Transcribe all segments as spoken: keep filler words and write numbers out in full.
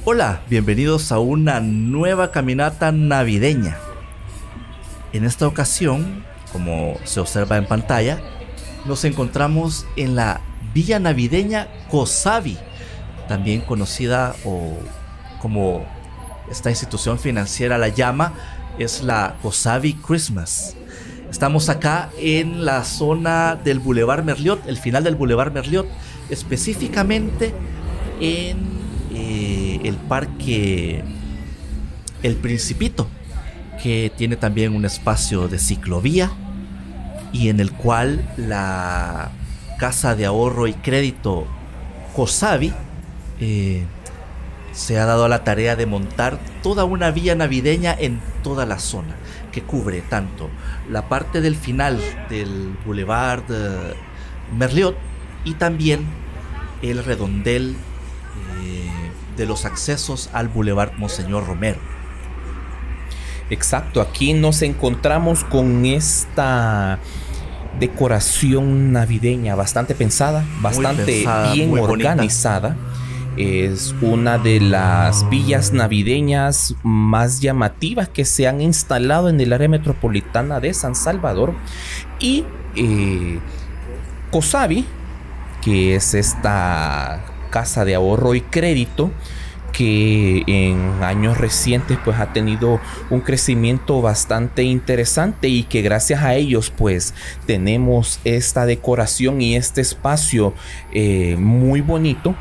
Hola, bienvenidos a una nueva caminata navideña. En esta ocasión, como se observa en pantalla, nos encontramos en la Villa Navideña Cosavi, también conocida o como esta institución financiera la llama, es la Cosavi Christmas. Estamos acá en la zona del Boulevard Merliot, el final del Boulevard Merliot, específicamente en eh, el parque El Principito, que tiene también un espacio de ciclovía y en el cual la Casa de Ahorro y Crédito Cosavi eh, se ha dado a la tarea de montar toda una vía navideña en toda la zona, que cubre tanto la parte del final del Boulevard eh, Merliot y también el redondel eh, de los accesos al Boulevard Monseñor Romero. Exacto, aquí nos encontramos con esta decoración navideña bastante pensada, bastante pensada, bien organizada. Bonita. Es una de las villas navideñas más llamativas que se han instalado en el área metropolitana de San Salvador. Y eh, Cosavi, que es esta casa de ahorro y crédito, que en años recientes pues ha tenido un crecimiento bastante interesante y que gracias a ellos pues tenemos esta decoración y este espacio eh, muy bonito.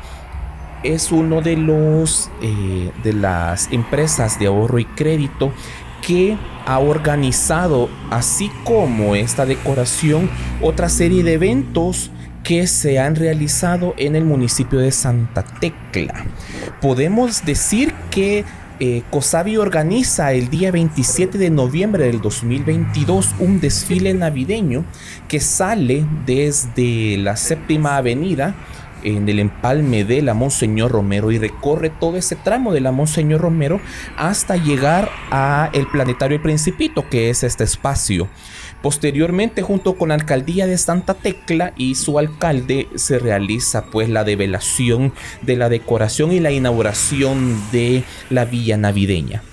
Es uno de los eh, de las empresas de ahorro y crédito que ha organizado, así como esta decoración, otra serie de eventos que se han realizado en el municipio de Santa Tecla. Podemos decir que eh, Cosavi organiza el día veintisiete de noviembre del dos mil veintidós un desfile navideño que sale desde la Séptima Avenida en el empalme de la Monseñor Romero y recorre todo ese tramo de la Monseñor Romero hasta llegar a el Planetario El Principito, que es este espacio. Posteriormente, junto con la alcaldía de Santa Tecla y su alcalde, se realiza pues la develación de la decoración y la inauguración de la villa navideña.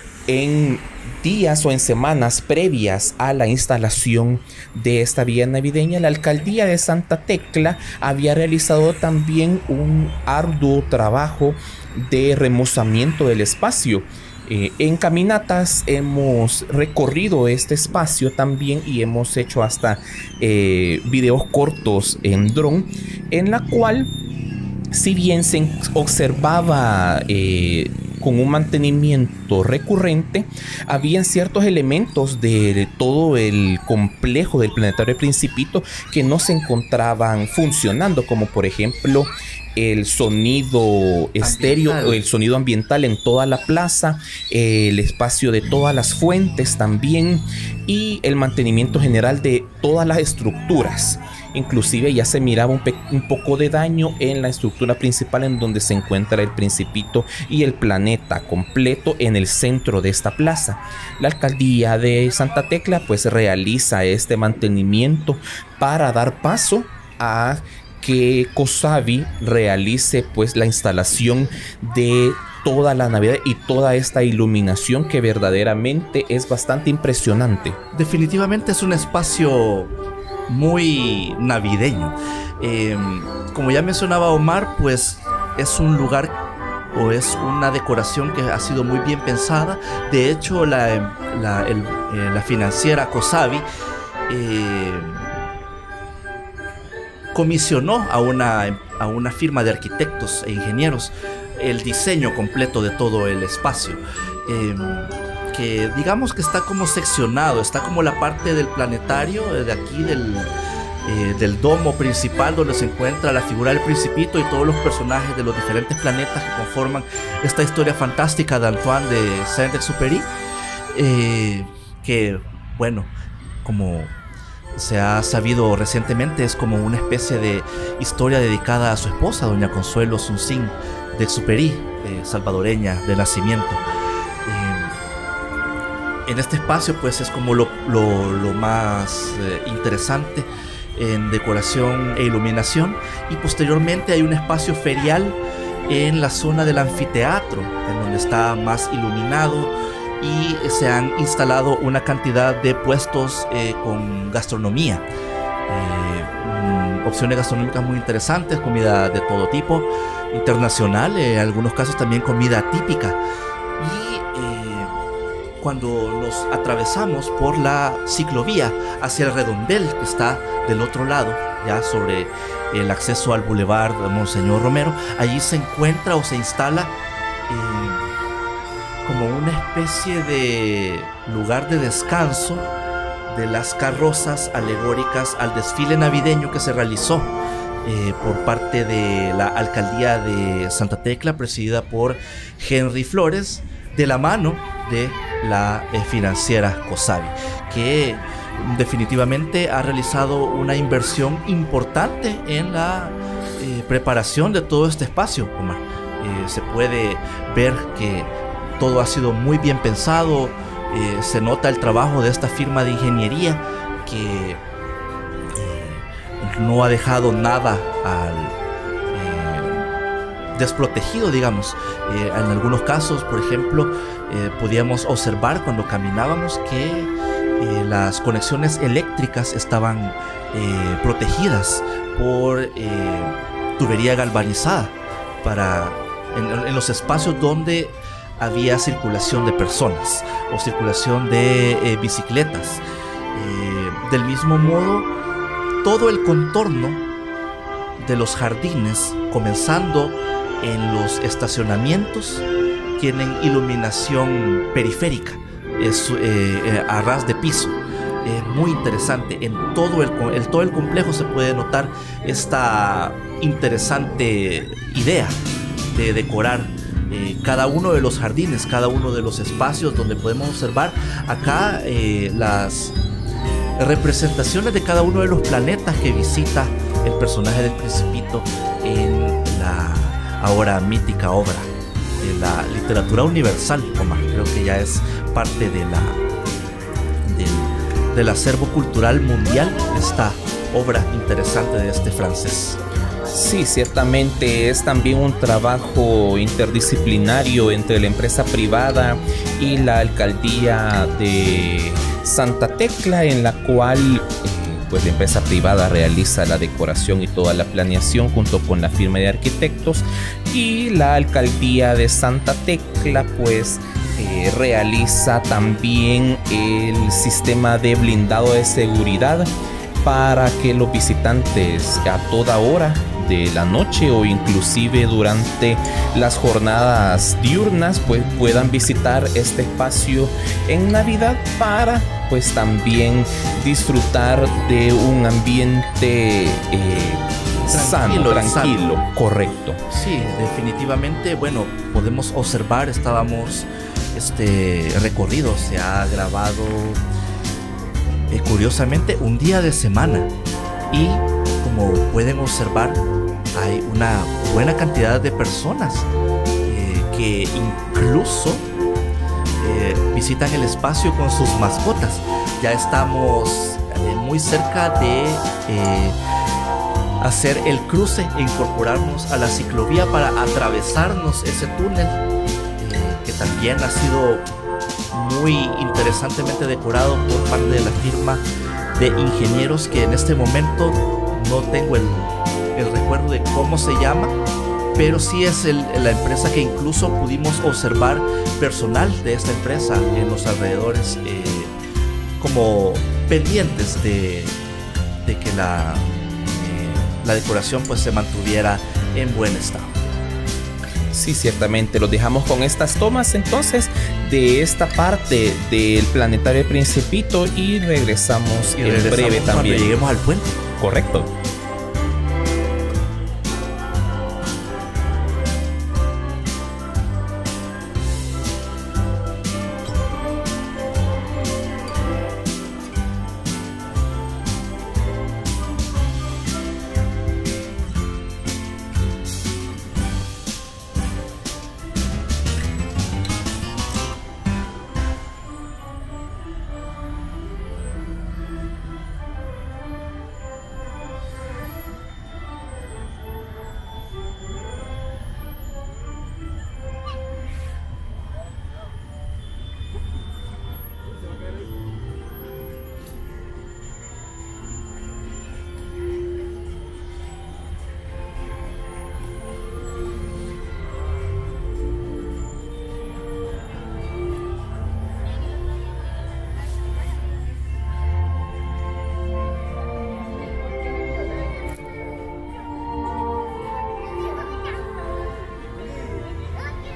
En días o en semanas previas a la instalación de esta villa navideña, la alcaldía de Santa Tecla había realizado también un arduo trabajo de remozamiento del espacio. Eh, en caminatas hemos recorrido este espacio también y hemos hecho hasta eh, videos cortos en dron, en la cual, si bien se observaba eh, con un mantenimiento recurrente, habían ciertos elementos de todo el complejo del Planetario Principito que no se encontraban funcionando, como por ejemplo el sonido estéreo o el sonido ambiental en toda la plaza, el espacio de todas las fuentes también y el mantenimiento general de todas las estructuras. Inclusive ya se miraba un, un poco de daño en la estructura principal en donde se encuentra el Principito y el planeta completo en el centro de esta plaza. La alcaldía de Santa Tecla pues realiza este mantenimiento para dar paso a que Cosavi realice pues la instalación de toda la Navidad y toda esta iluminación que verdaderamente es bastante impresionante. Definitivamente es un espacio muy navideño. Eh, como ya mencionaba Omar, pues es un lugar o es una decoración que ha sido muy bien pensada. De hecho, la, la, el, eh, la financiera Cosavi eh, comisionó a una, a una firma de arquitectos e ingenieros el diseño completo de todo el espacio. Eh, que digamos que está como seccionado, está como la parte del planetario de aquí del, eh, del domo principal donde se encuentra la figura del Principito y todos los personajes de los diferentes planetas que conforman esta historia fantástica de Antoine de Saint-Exupéry, eh, que bueno, como se ha sabido recientemente, es como una especie de historia dedicada a su esposa, doña Consuelo Suncín de Exupéry, eh, salvadoreña de nacimiento. En este espacio pues es como lo, lo, lo más eh, interesante en decoración e iluminación, y posteriormente hay un espacio ferial en la zona del anfiteatro, en donde está más iluminado, y se han instalado una cantidad de puestos eh, con gastronomía. Eh, opciones gastronómicas muy interesantes, comida de todo tipo, internacional, eh, en algunos casos también comida típica. Y eh, cuando nos atravesamos por la ciclovía hacia el redondel que está del otro lado, ya sobre el acceso al Boulevard de Monseñor Romero, allí se encuentra o se instala eh, como una especie de lugar de descanso de las carrozas alegóricas al desfile navideño que se realizó eh, por parte de la alcaldía de Santa Tecla, presidida por Henry Flores, de la mano de la eh, financiera Cosavi, que definitivamente ha realizado una inversión importante en la eh, preparación de todo este espacio, Omar. Eh, se puede ver que todo ha sido muy bien pensado. Eh, se nota el trabajo de esta firma de ingeniería que eh, no ha dejado nada al eh, desprotegido, digamos. Eh, en algunos casos, por ejemplo, eh, podíamos observar cuando caminábamos que eh, las conexiones eléctricas estaban eh, protegidas por eh, tubería galvanizada para, en, en los espacios donde había circulación de personas o circulación de eh, bicicletas. Eh, del mismo modo, todo el contorno de los jardines, comenzando en los estacionamientos, tienen iluminación periférica, es, eh, eh, a ras de piso. Es muy interesante. En todo el, el, todo el complejo se puede notar esta interesante idea de decorar Eh, cada uno de los jardines, cada uno de los espacios donde podemos observar acá eh, las representaciones de cada uno de los planetas que visita el personaje del Principito en la ahora mítica obra de la literatura universal, Omar. Creo que ya es parte de la del, del acervo cultural mundial, esta obra interesante de este francés. Sí, ciertamente es también un trabajo interdisciplinario entre la empresa privada y la alcaldía de Santa Tecla, en la cual eh, pues la empresa privada realiza la decoración y toda la planeación junto con la firma de arquitectos, y la alcaldía de Santa Tecla pues eh, realiza también el sistema de blindado de seguridad para que los visitantes a toda hora de la noche o inclusive durante las jornadas diurnas pues puedan visitar este espacio en Navidad para pues también disfrutar de un ambiente eh, sano, tranquilo, sano. Correcto. Sí, definitivamente. Bueno, podemos observar, estábamos este recorrido se ha grabado eh, curiosamente un día de semana, y como pueden observar hay una buena cantidad de personas eh, que incluso eh, visitan el espacio con sus mascotas. Ya estamos eh, muy cerca de eh, hacer el cruce e incorporarnos a la ciclovía para atravesarnos ese túnel eh, que también ha sido muy interesantemente decorado por parte de la firma de ingenieros, que en este momento no tengo el, el recuerdo de cómo se llama, pero sí es el, la empresa que incluso pudimos observar personal de esta empresa en los alrededores eh, como pendientes de, de que la, eh, la decoración pues se mantuviera en buen estado. Sí, ciertamente los dejamos con estas tomas entonces de esta parte del Planetario Principito, y regresamos, y regresamos en breve también. Cuando lleguemos al puente. Correcto.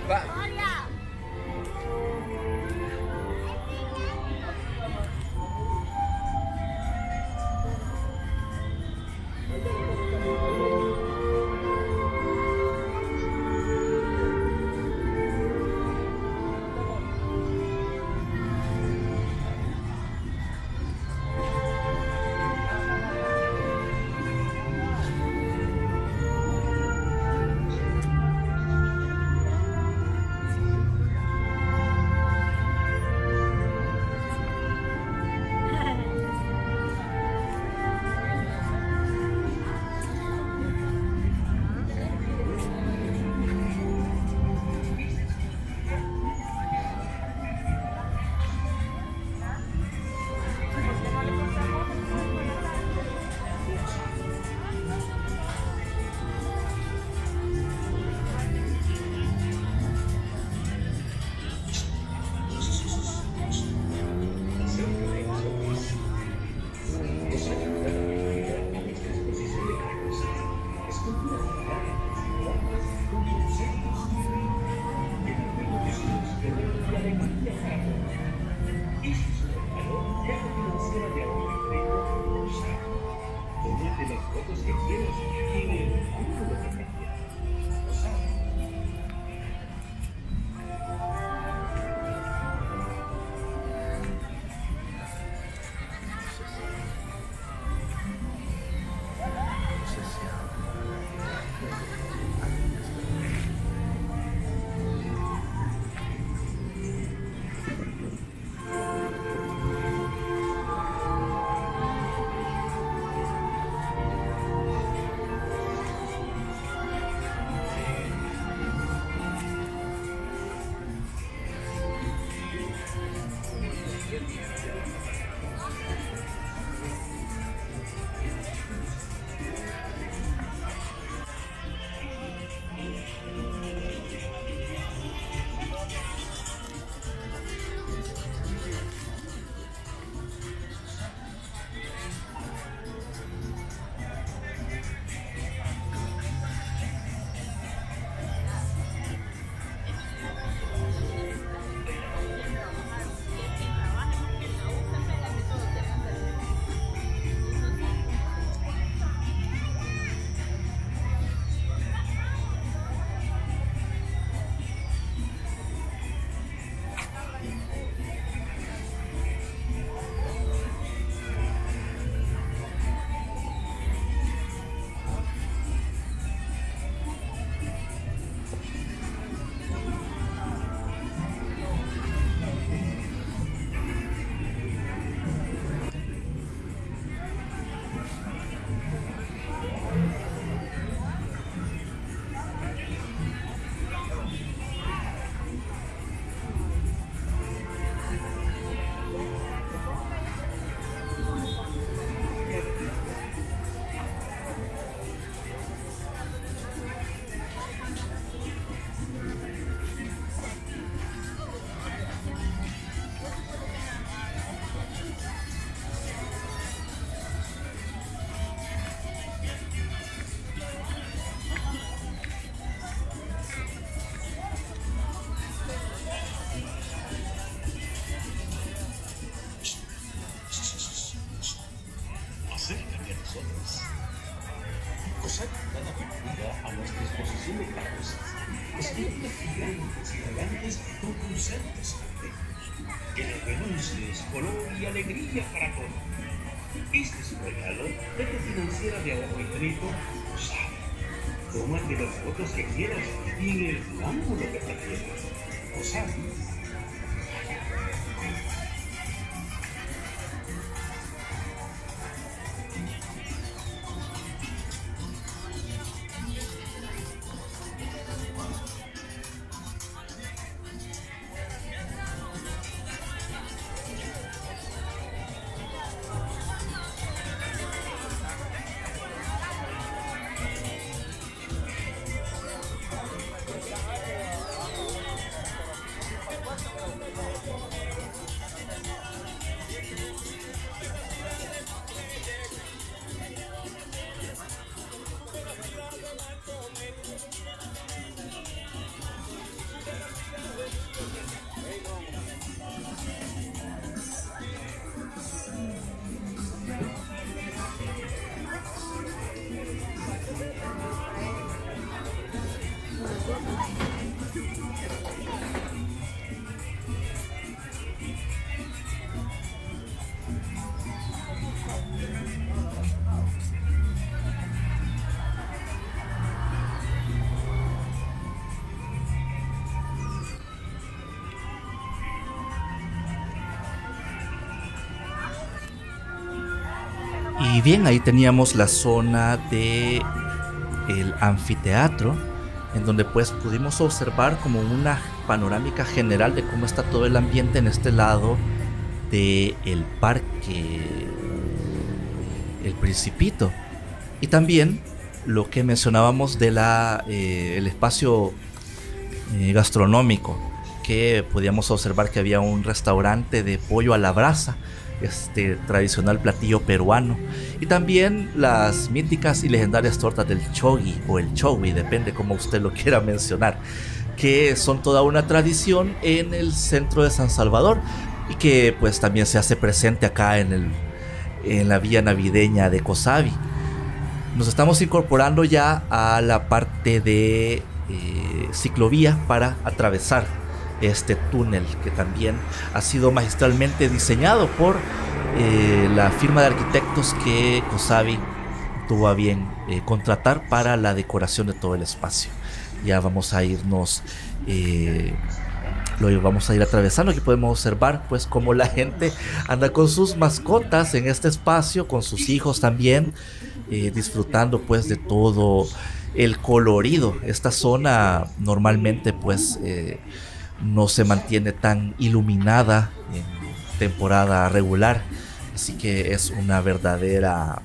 Va. Que le renuncies color y alegría para todo. Este es su regalo de tu financiera de ahorro infinito. Sabe, toma de los votos que quieras y en el ángulo que prefieras. O sea, Y bien, ahí teníamos la zona de el anfiteatro, en donde pues pudimos observar como una panorámica general de cómo está todo el ambiente en este lado de el parque El Principito. Y también lo que mencionábamos de la eh, el espacio eh, gastronómico, que podíamos observar que había un restaurante de pollo a la brasa, este tradicional platillo peruano, y también las míticas y legendarias tortas del chogui o el chogui, depende como usted lo quiera mencionar, que son toda una tradición en el centro de San Salvador y que pues también se hace presente acá en, el, en la villa navideña de Cosavi. Nos estamos incorporando ya a la parte de eh, ciclovía para atravesar este túnel, que también ha sido magistralmente diseñado por eh, la firma de arquitectos que Cosavi tuvo a bien eh, contratar para la decoración de todo el espacio. Ya vamos a irnos eh, lo vamos a ir atravesando. Aquí podemos observar pues cómo la gente anda con sus mascotas en este espacio, con sus hijos también, eh, disfrutando pues de todo el colorido. Esta zona normalmente pues eh, no se mantiene tan iluminada en temporada regular, así que es una verdadera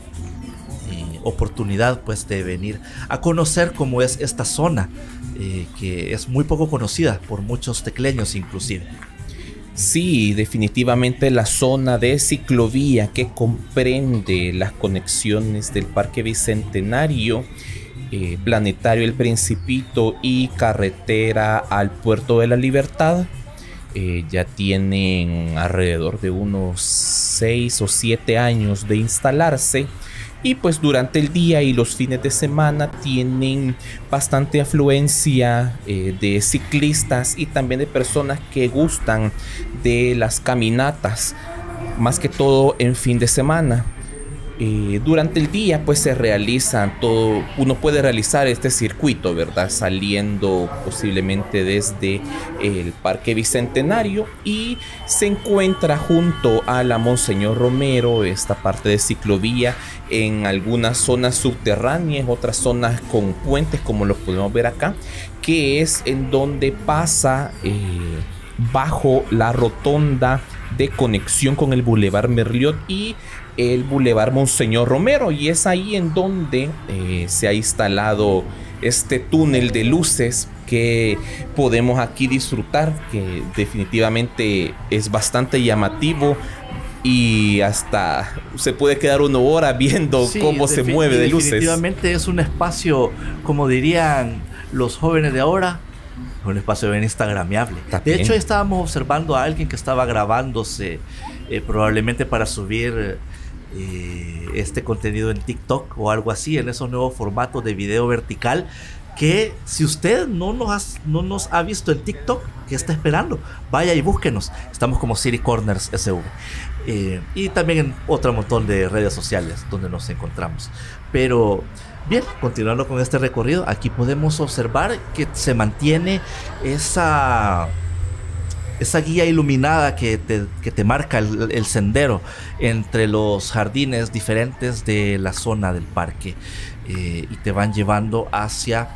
eh, oportunidad pues de venir a conocer cómo es esta zona, eh, que es muy poco conocida por muchos tecleños inclusive. Sí, definitivamente la zona de ciclovía que comprende las conexiones del Parque Bicentenario, Eh, Planetario El Principito y carretera al Puerto de la Libertad, eh, ya tienen alrededor de unos seis o siete años de instalarse, y pues durante el día y los fines de semana tienen bastante afluencia eh, de ciclistas y también de personas que gustan de las caminatas, más que todo en fin de semana. Eh, durante el día pues se realizan todo, uno puede realizar este circuito, ¿verdad? Saliendo posiblemente desde el Parque Bicentenario y se encuentra junto a la Monseñor Romero esta parte de ciclovía en algunas zonas subterráneas, otras zonas con puentes como lo podemos ver acá, que es en donde pasa eh, bajo la rotonda de conexión con el Boulevard Merliot y el Boulevard Monseñor Romero, y es ahí en donde eh, se ha instalado este túnel de luces que podemos aquí disfrutar, que definitivamente es bastante llamativo y hasta se puede quedar una hora viendo sí, cómo se mueve de luces. Definitivamente es un espacio, como dirían los jóvenes de ahora, un espacio bien instagramiable. De hecho, estábamos observando a alguien que estaba grabándose eh, probablemente para subir eh, este contenido en TikTok o algo así, en esos nuevos formatos de video vertical, que si usted no nos, ha, no nos ha visto en TikTok, ¿qué está esperando? Vaya y búsquenos. Estamos como City Corners S V. Eh, y también en otro montón de redes sociales donde nos encontramos. Pero bien, continuando con este recorrido, aquí podemos observar que se mantiene esa, esa guía iluminada que te, que te marca el, el sendero entre los jardines diferentes de la zona del parque, eh, y te van llevando hacia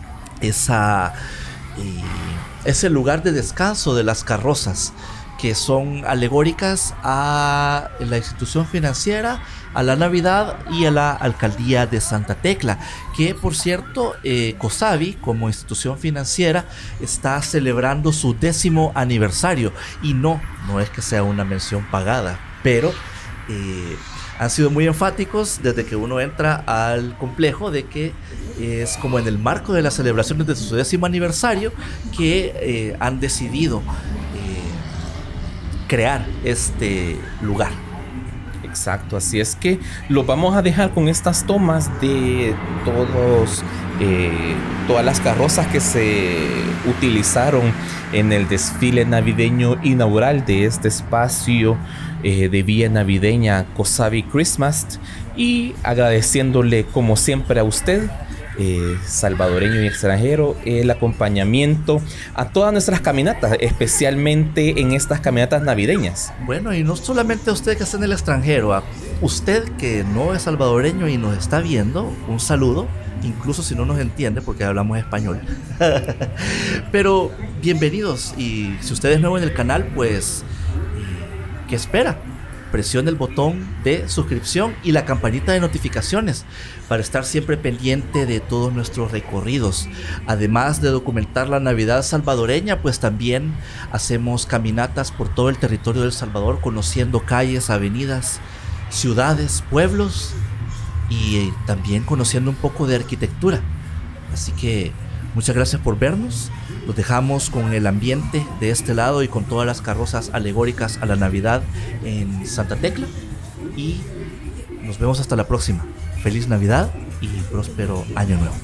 esa, eh, ese lugar de descanso de las carrozas, que son alegóricas a la institución financiera, a la Navidad y a la Alcaldía de Santa Tecla, que por cierto eh, Cosavi como institución financiera está celebrando su décimo aniversario, y no, no es que sea una mención pagada, pero eh, han sido muy enfáticos desde que uno entra al complejo de que es como en el marco de las celebraciones de su décimo aniversario que eh, han decidido crear este lugar. Exacto, así es que lo vamos a dejar con estas tomas de todos, eh, todas las carrozas que se utilizaron en el desfile navideño inaugural de este espacio eh, de Villa Navideña Cosavi Christmas, y agradeciéndole como siempre a usted, Eh, salvadoreño y extranjero, el acompañamiento a todas nuestras caminatas, especialmente en estas caminatas navideñas. Bueno, y no solamente a usted que está en el extranjero, a usted que no es salvadoreño y nos está viendo, un saludo, incluso si no nos entiende porque hablamos español. Pero bienvenidos, y si usted es nuevo en el canal, pues ¿qué espera? Presione el botón de suscripción y la campanita de notificaciones para estar siempre pendiente de todos nuestros recorridos. Además de documentar la Navidad salvadoreña, pues también hacemos caminatas por todo el territorio de El Salvador, conociendo calles, avenidas, ciudades, pueblos, y también conociendo un poco de arquitectura. Así que muchas gracias por vernos. Los dejamos con el ambiente de este lado y con todas las carrozas alegóricas a la Navidad en Santa Tecla. Y nos vemos hasta la próxima. Feliz Navidad y próspero Año Nuevo.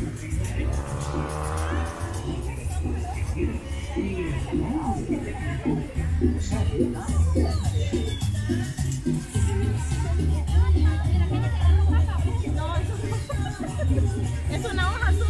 Es una hoja azul.